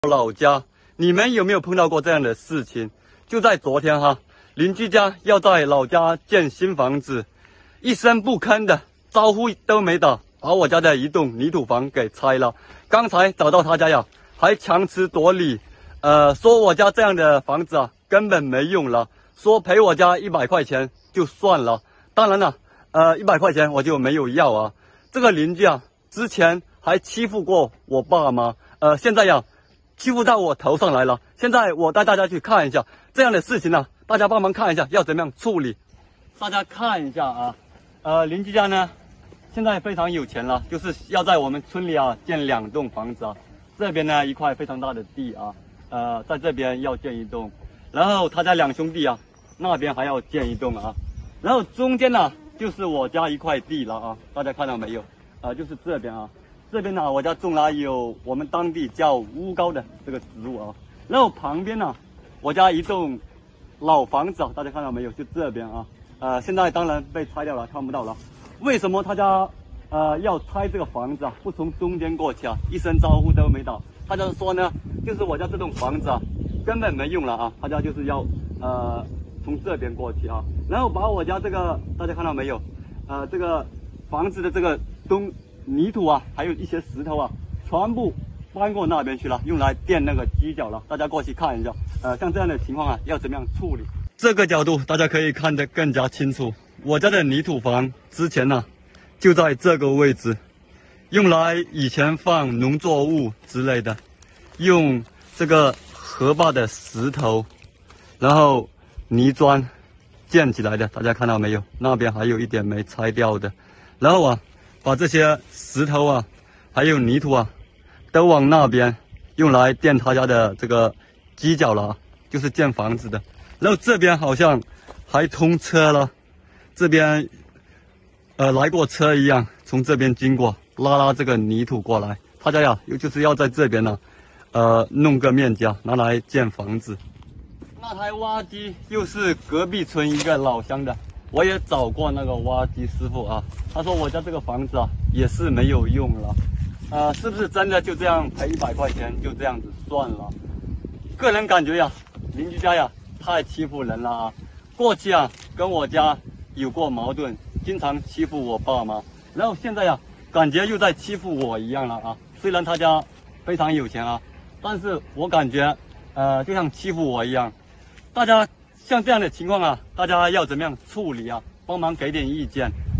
老家，你们有没有碰到过这样的事情？就在昨天哈，邻居家要在老家建新房子，一声不吭的，招呼都没打，把我家的一栋泥土房给拆了。刚才找到他家呀，还强词夺理，说我家这样的房子啊根本没用了，说赔我家100块钱就算了。当然了，100块钱我就没有要啊。这个邻居啊，之前还欺负过我爸妈，现在呀，欺负到我头上来了。现在我带大家去看一下这样的事情呢，大家帮忙看一下要怎么样处理。大家看一下啊，邻居家呢现在非常有钱了，就是要在我们村里啊建2栋房子啊。这边呢一块非常大的地啊，在这边要建1栋，然后他家2兄弟啊，那边还要建1栋啊，然后中间呢就是我家一块地了啊，大家看到没有？就是这边啊。这边呢，我家种了有我们当地叫乌高的这个植物啊，然后旁边呢，我家一栋老房子啊，大家看到没有？就这边啊，现在当然被拆掉了，看不到了。为什么他家要拆这个房子啊？不从中间过去啊，一声招呼都没打。他家说呢，就是我家这栋房子啊，根本没用了啊，他家就是要从这边过去啊，然后把我家这个大家看到没有？这个房子的这个泥土啊，还有一些石头啊，全部搬过那边去了，用来垫那个犄角了。大家过去看一下，像这样的情况啊，要怎么样处理？这个角度大家可以看得更加清楚。我家的泥土房之前呢，就在这个位置，用来以前放农作物之类的，用这个河坝的石头，然后泥砖建起来的。大家看到没有？那边还有一点没拆掉的，然后把这些石头啊，还有泥土啊，都往那边用来垫他家的这个犄角了，就是建房子的。然后这边好像还通车了，这边来过车一样，从这边经过，拉这个泥土过来。他家呀，就是要在这边呢，弄个面积啊，拿来建房子。那台挖机又是隔壁村一个老乡的。我也找过那个挖机师傅啊，他说我家这个房子啊也是没有用了，是不是真的就这样赔100块钱就这样子算了？个人感觉呀，邻居家呀太欺负人了啊！过去啊跟我家有过矛盾，经常欺负我爸妈，然后现在呀感觉又在欺负我一样了啊！虽然他家非常有钱啊，但是我感觉就像欺负我一样，大家。像这样的情况啊，大家要怎么样处理啊？帮忙给点意见。